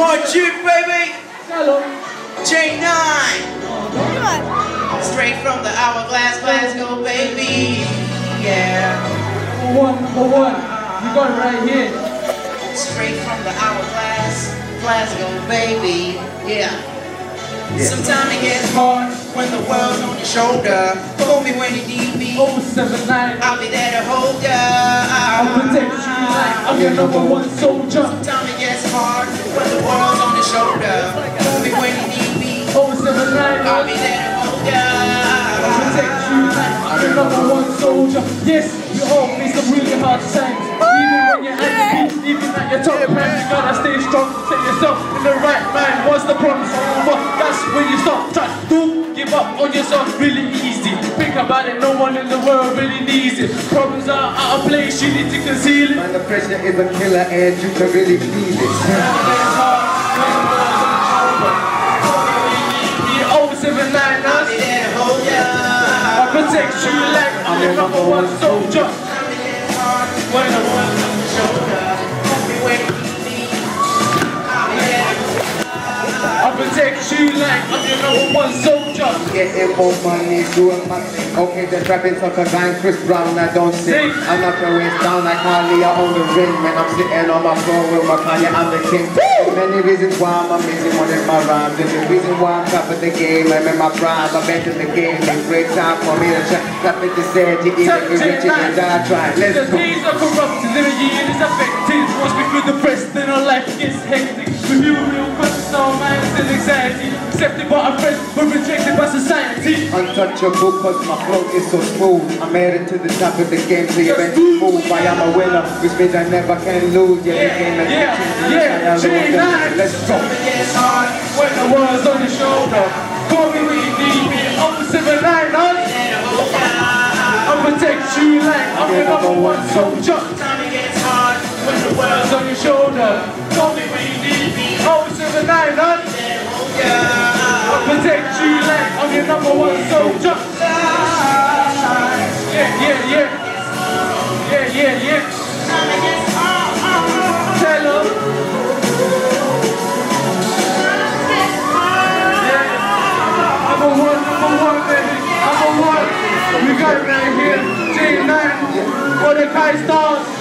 more juke, baby. Hello. J9. Straight from the hourglass, Glasgow, baby. Yeah. Number one. You got it right here. Straight from the hourglass, Glasgow, baby. Yeah. Sometimes it gets hard when the world's on your shoulder. Call me when you need me. 079. I'll be there to hold ya. I'll protect you like I'm your number one soldier. Sometimes it gets hard when the world's on your shoulder. Call me when you need me. 079. I'll be there to hold ya. I'll protect you like I'm your number one soldier. Yes, you all face some really hard times. Even when you're angry, even at your top man, you gotta stay strong. Set yourself in the right mind. Once the problem's over, that's when you stop. Try to give up on yourself really easy. Think about it, no one in the world really needs it. Problems are out of place, you need to conceal it. Man, the pressure is a killer and you can really feel it. 079 us. I protect you like I'm your number one soldier. When the world's on your shoulder, I protect you like I'm your number one soldier. Getting more money, doing my thing. Okay, just rapping such a gang, Chris Brown, I don't sing. I'm not your waist down like Harley, I own the ring. When I'm sitting on my throne with my Kanye, I'm the king. Many reasons why I'm amazing, one in my rhymes. There's a reason why I'm top of the game. I'm in my prime, I'm into the game. It's a great time for me to try. Got me to say, you either be rich and die trying. Let's go. The days are corrupted, the year is affected. Once we through the press, then our life gets hectic. We feel real questions, our minds and anxiety. Accepted by our friends, but rejected by society. Untouchable cause my flow is so smooth. I'm headed to the top of the game, so you better move. I am a winner, which means I never can lose. Let's go. It gets hard When the world's on your shoulder, call me when you need me. 079 us. I'll protect you like I'm your number one soldier. Sometimes it gets hard when the world's On your shoulder, call me when you need me. 079 us. I'll protect you like I'm your number one soldier. Yeah. Tell them. Number one, baby. Number one. We got it right here. J9 for the Kai Stars.